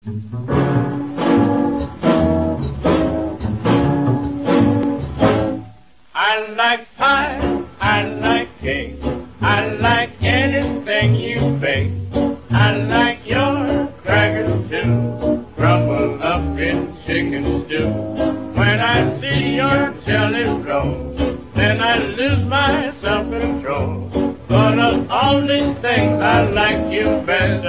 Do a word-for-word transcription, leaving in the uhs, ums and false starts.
I like pie, I like cake, I like anything you bake. I like your crackers too, crumbled up in chicken stew. When I see your jelly roll, then I lose my self-control. But of all these things, I like you best.